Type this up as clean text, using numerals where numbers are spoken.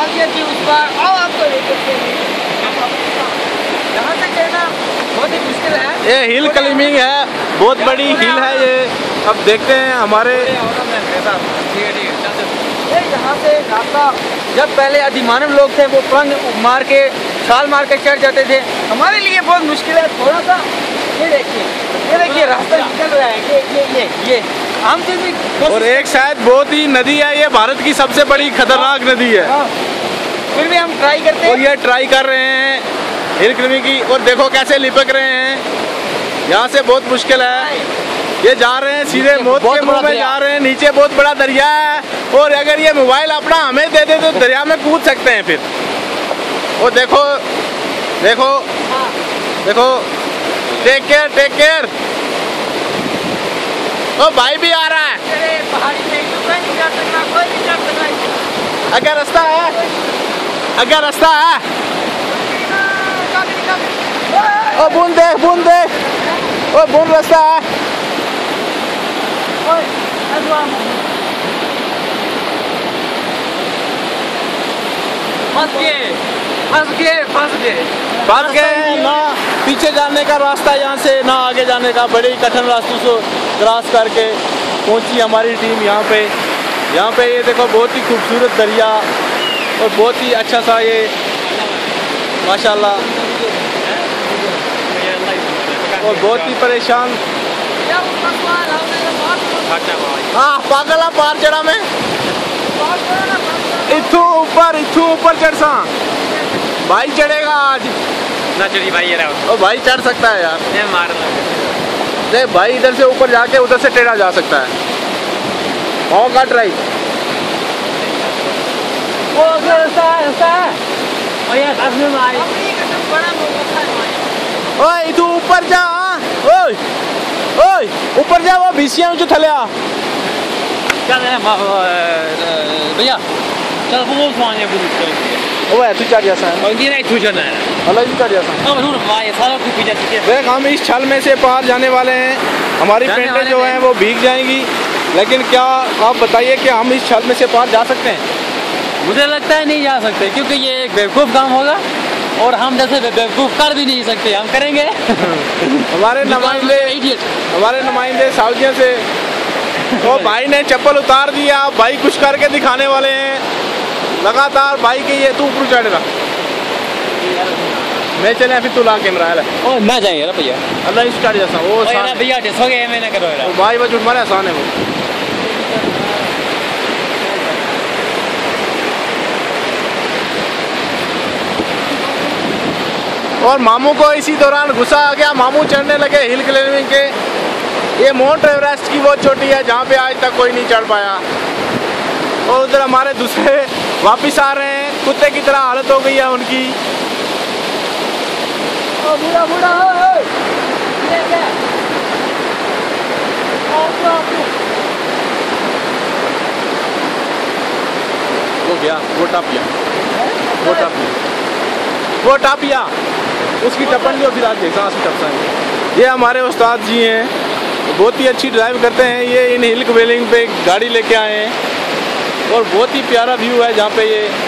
आगे थी उस बार, आओ आपको लेकर यहाँ तक है ना, बहुत ही मुश्किल है। ये हिल क्लाइंबिंग है, बहुत बड़ी हिल है ये। अब देखते हैं हमारे यहाँ से रास्ता, जब पहले अधिमानव लोग थे वो पंख मार के छाल मार के चढ़ जाते थे, हमारे लिए बहुत मुश्किल है थोड़ा सा। ये देखिए रास्ता निकल रहा है, ये हम भी। और एक शायद बहुत ही नदी है, ये भारत की सबसे बड़ी खतरनाक नदी है। फिर भी हम ट्राई करते हैं, और ये ट्राई कर रहे हैं हिल क्लाइंबिंग की। और देखो कैसे लिपक रहे हैं, यहाँ से बहुत मुश्किल है। ये जा रहे हैं सीधे मौत के मुंह में जा रहे हैं, नीचे बहुत बड़ा दरिया है। और अगर ये मोबाइल अपना हमें दे दे तो दरिया में कूद सकते हैं फिर। और देखो देखो देखो, टेक केयर टेक केयर। ओ भाई भी आ रहा है, अगर रास्ता है, अगर रास्ता है। ओ बूंद देख, बूंद देख, ओ बूंद रास्ता है। फंस गए ना, पीछे जाने का रास्ता यहाँ से ना आगे जाने का, बड़े कठिन रास्तों से क्रॉस करके पहुँची हमारी टीम यहाँ पे। यहाँ पे ये देखो बहुत ही खूबसूरत दरिया और बहुत ही अच्छा सा ये माशाल्लाह, और बहुत ही परेशान। हाँ पागल पार चढ़ा मैं, इथू ऊपर चढ़ सा। भाई चढ़ेगा आज ना, चढ़ी भाई ये रहा। ओ भाई चढ़ सकता है यार, ये मार देख भाई इधर से ऊपर जाके उधर से टेढ़ा जा सकता है। पाँव काट रही। ओए तू ऊपर जा, ओए ओए ऊपर जा, वो भिसिया जो थले आ। भैया चल वो पानी ओए तू चढ़ जा सा, ये नहीं तू चढ़ना है, अलग ही चढ़ जा सा। अब सुन भाई सारा कुछ पीछे पीछे देख हम इस छल में से पार जाने वाले हैं, हमारी पेंटें जो हैं वो भीग जाएंगी। लेकिन क्या आप बताइए कि हम इस छल में से पार जा सकते हैं? मुझे लगता है नहीं जा सकते, क्योंकि ये एक बेवकूफ़ काम होगा और हम जैसे बेवकूफ़ कर भी नहीं सकते। हम करेंगे हमारे नुमाइंदे सऊदिया से, तो भाई ने चप्पल उतार दिया, भाई कुछ करके दिखाने वाले हैं लगातार। भाई के ये तू ऊपर चढ़ेगा, मैं चले फिर तू ला कैमरा है ओ ना जाएंगे ना भैया, अल्लाह इस चढ़ जैसा वो ना भैया हो गए मैंने करो भाई वो जुट मारे आसान है वो। और मामू को इसी दौरान गुस्सा आ गया, मामू चढ़ने लगे हिल क्लाइंबिंग के। ये माउंट एवरेस्ट की वो चोटी है जहाँ पे आज तक कोई नहीं चढ़ पाया। और उधर हमारे दूसरे वापिस आ रहे हैं, कुत्ते की तरह हालत हो गई है उनकी। बुढ़ा बुढ़ा वो गया, वो टापिया, वो टापिया, वो टापिया, उसकी टपन लो फिर आगे सांस टपसाएंगे। ये हमारे उस्ताद जी हैं, बहुत ही अच्छी ड्राइव करते हैं। ये इन हिल क्लाइंबिंग पे गाड़ी लेके आए हैं और बहुत ही प्यारा व्यू है जहाँ पे ये